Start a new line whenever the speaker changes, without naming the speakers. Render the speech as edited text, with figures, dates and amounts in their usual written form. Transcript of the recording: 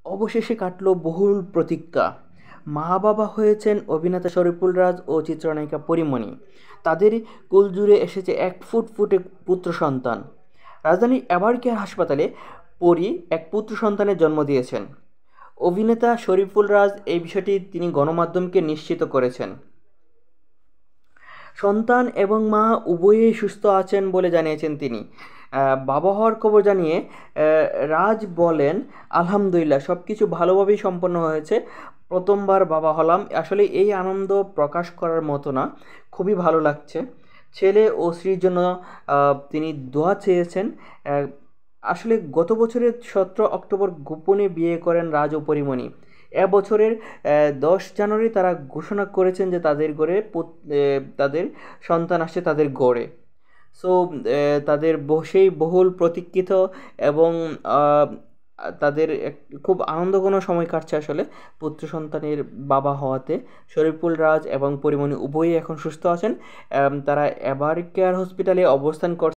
অবশেষে কাটলো বহুল প্রতীক্ষা। মা বাবা হয়েছেন অভিনেতা শরীফুল রাজ ও চিত্রনায়িকা পরিমণি। তাদের কোলজুড়ে এসেছে এক ফুটফুটে পুত্র সন্তান। রাজধানীর এবারকেয়ার হাসপাতালে পরি এক পুত্র সন্তানের জন্ম দিয়েছেন। অভিনেতা শরীফুল রাজ এই বিষয়টি তিনি গণমাধ্যমকে নিশ্চিত করেছেন। সন্তান এবং মা উভয়েই সুস্থ আছেন বলে জানিয়েছেন তিনি। বাবা হওয়ার খবর জানিয়ে রাজ বলেন, আলহামদুলিল্লাহ সব কিছু ভালোভাবেই সম্পন্ন হয়েছে। প্রথমবার বাবা হলাম, আসলে এই আনন্দ প্রকাশ করার মতো না, খুবই ভালো লাগছে। ছেলে ও স্ত্রীর জন্য তিনি দোয়া চেয়েছেন। আসলে গত বছরের 17 অক্টোবর গোপনে বিয়ে করেন রাজ ও পরিমণি। এবছরের 10 জানুয়ারি তারা ঘোষণা করেছেন যে তাদের সন্তান আসছে তাদের গড়ে। সো তাদের সেই বহুল প্রতীক্ষিত এবং তাদের খুব আনন্দঘন সময় কাটছে আসলে পুত্র সন্তানের বাবা হওয়াতে। শরীফুল রাজ এবং পরিমণি উভয়ই এখন সুস্থ আছেন। তারা এবারকেয়ার হসপিটালে অবস্থান করছেন।